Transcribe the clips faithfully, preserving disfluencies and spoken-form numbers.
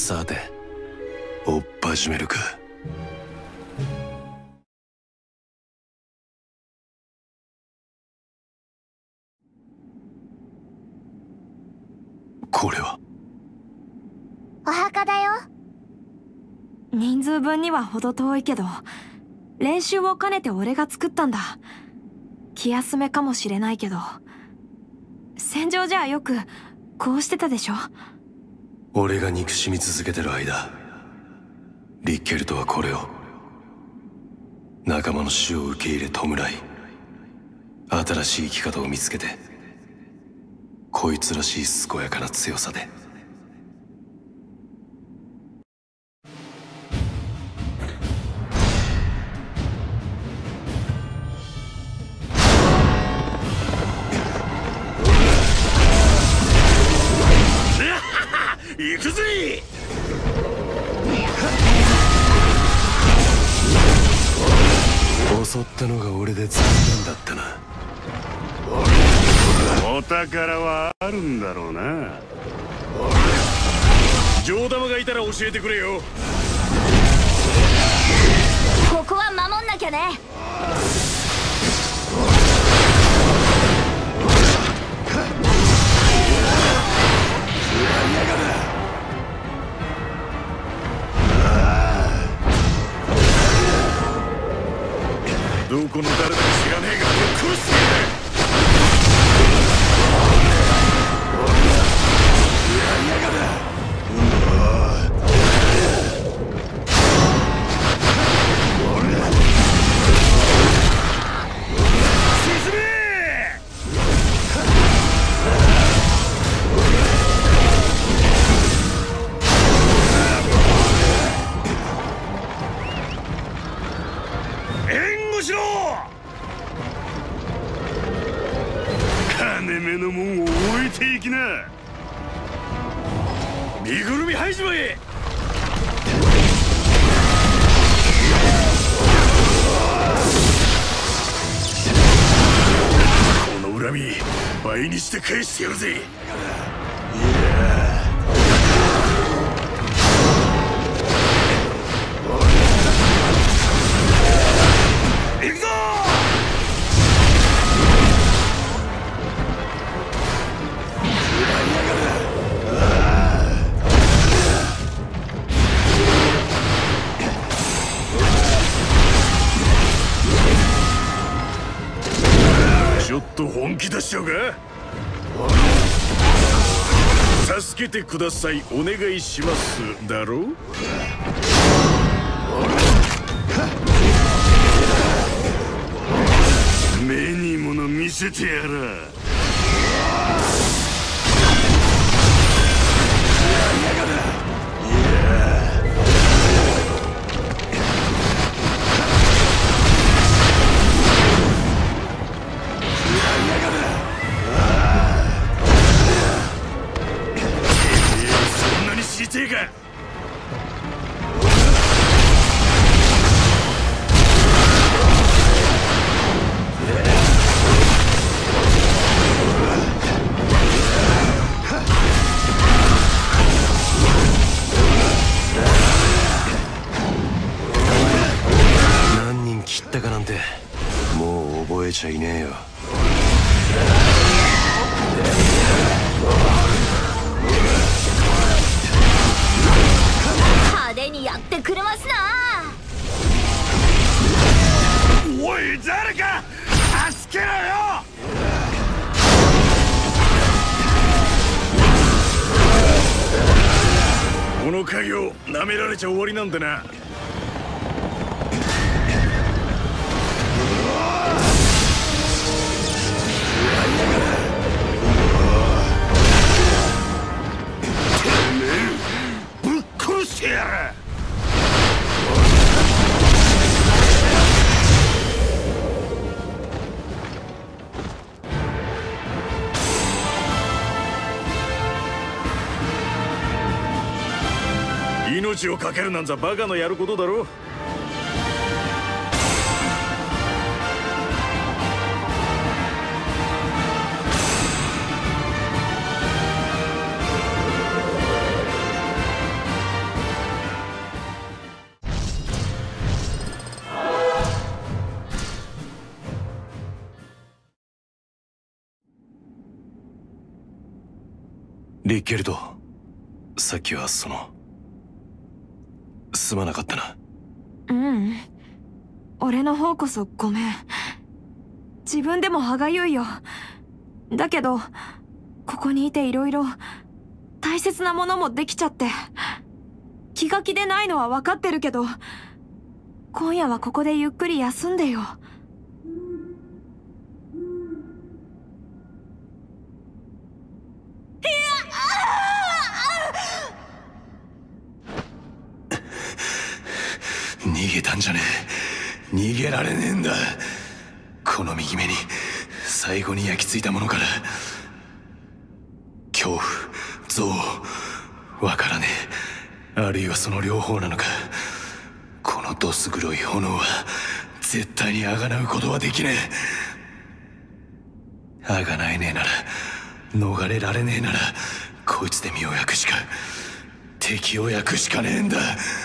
さて追っ始めるか。これはお墓だよ。 人数分には程遠いけど、練習を兼ねて俺が作ったんだ。気休めかもしれないけど、戦場じゃよくこうしてたでしょ。 俺が憎しみ続けてる間、リッケルトはこれを、仲間の死を受け入れ弔い、新しい生き方を見つけて、こいつらしい健やかな強さで。 行くぜ。 襲ったのが俺で残念だったな。 お宝はあるんだろうな。上玉がいたら教えてくれよ。 ここは守んなきゃね。 どこの誰だか知らねえがぶっ殺してやる。金目のもんを置いていきな。身ぐるみ排除へ。この恨み倍にして返してやるぜ。行くぞ。ちょっと本気出しちゃうか。助けてくださいお願いしますだろう。目にもの見せてやら。そんなに知りてえか。 何人切ったかなんてもう覚えちゃいねえよ。 派手にやってくれますな。 おい誰か助けろよ。この家業舐められちゃ終わりなんだな。ぶっ殺してやる。命を懸けるなんざバカのやることだろ。 リッケルト、さっきはそのすまなかったな。 ううん、俺の方こそごめん。自分でも歯がゆいよ。だけどここにいていろいろ大切なものもできちゃって、気が気でないのは分かってるけど、今夜はここでゆっくり休んでよ。 逃げたんじゃねえ。逃げられねえんだ。この右目に最後に焼き付いたものから。恐怖、憎悪、わからねえ。あるいはその両方なのか。このどす黒い炎は絶対に贖うことはできねえ。贖えねえなら、逃れられねえなら、こいつで身を焼くしか、敵を焼くしかねえんだ。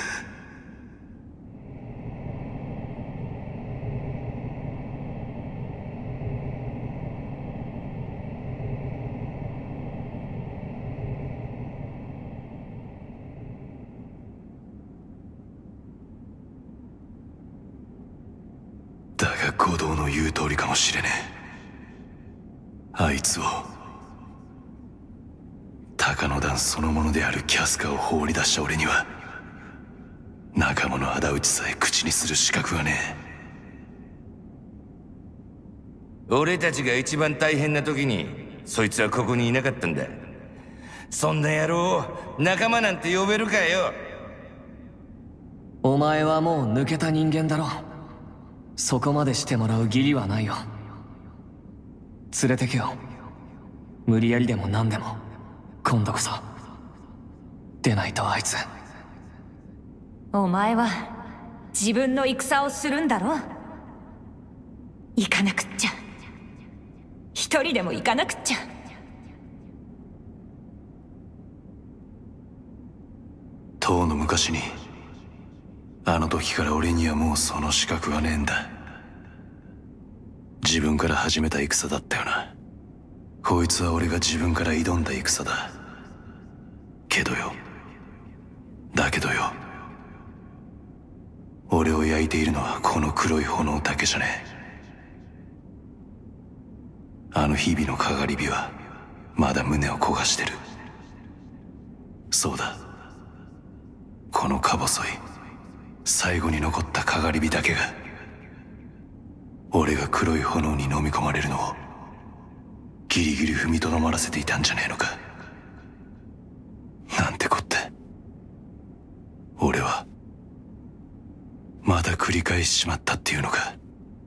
だが五道の言う通りかもしれねえ。あいつを、鷹の段そのものであるキャスカを放り出した俺には、仲間の仇討ちさえ口にする資格はねえ。俺たちが一番大変な時にそいつはここにいなかったんだ。そんな野郎を仲間なんて呼べるかよ。 お前はもう抜けた人間だろ。そこまでしてもらう義理はないよ。連れてけよ。無理やりでも何でも今度こそ。でないとあいつ。 お前は自分の戦をするんだろ。行かなくっちゃ。一人でも行かなくっちゃ。 とうの昔に、あの時から俺にはもうその資格はねえんだ。自分から始めた戦だったよな。こいつは俺が自分から挑んだ戦だ。けどよ、だけどよ、俺を焼いているのはこの黒い炎だけじゃねえ。あの日々のかがり火はまだ胸を焦がしてる。そうだ、このか細い最後に残ったかがり火だけが、俺が黒い炎に飲み込まれるのをギリギリ踏みとどまらせていたんじゃねえのか。なんてこって。俺はまだ繰り返しちまったっていうのか。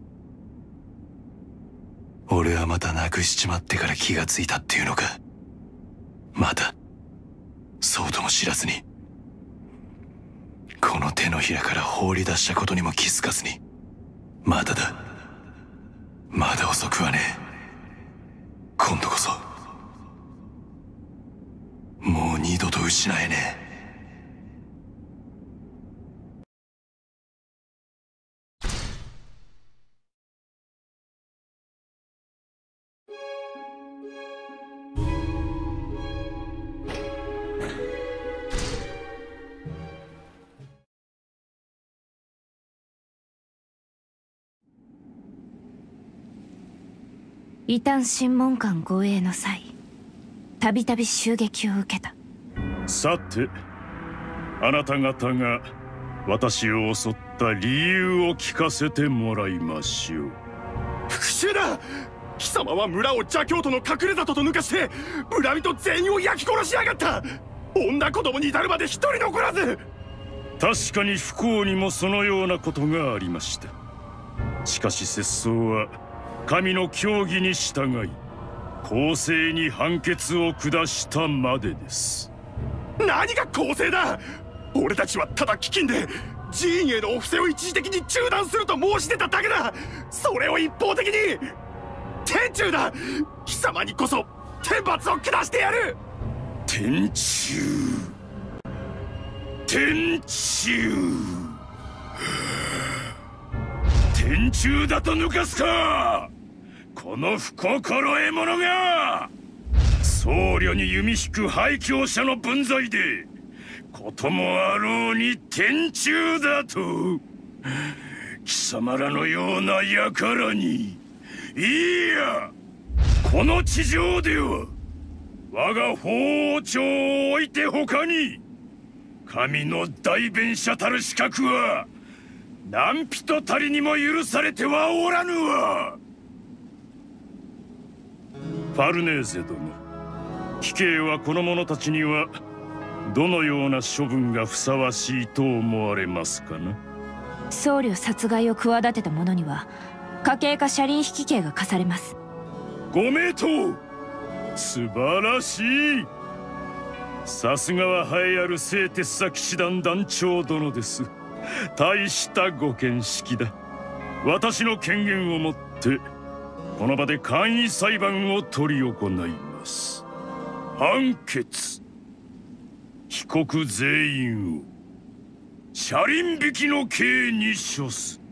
俺はまたなくしちまってから気がついたっていうのか。まだそうとも知らずに、この手のひらから放り出したことにも気づかずに。まだだ、まだ遅くはねえ。今度こそもう二度と失えねえ。 異端審問官護衛の際、たびたび襲撃を受けた。 さて、あなた方が私を襲った理由を聞かせてもらいましょう。 復讐だ。貴様は村を邪教徒の隠れ里と抜かして村人全員を焼き殺しやがった。女子供に至るまで一人残らず。 確かに不幸にもそのようなことがありました。しかし節操は神の教義に従い公正に判決を下したまでです。 何が公正だ。俺たちはただ飢饉で寺院へのお布施を一時的に中断すると申し出ただけだ。それを一方的に。天誅だ。貴様にこそ天罰を下してやる。 天誅、天誅、天誅だと抜かすか、この不心得者が。そ僧侶に弓引く廃教者の分際でこともあろうに天誅だと貴様らのような輩に、いやこの地上では我が法王朝を置いて他に神の代弁者たる資格は何人たりにも許されてはおらぬわ。ファルネーゼ殿、貴兄はこの者たちにはどのような処分がふさわしいと思われますかな。 僧侶殺害を企てた者には家計か車輪引き刑が課されます。 ご名答、素晴らしい。さすがは栄えある聖鉄佐騎士団団長殿です。大したご見識だ。私の権限をもってこの場で簡易裁判を執り行います。判決、被告全員を車輪引きの刑に処す。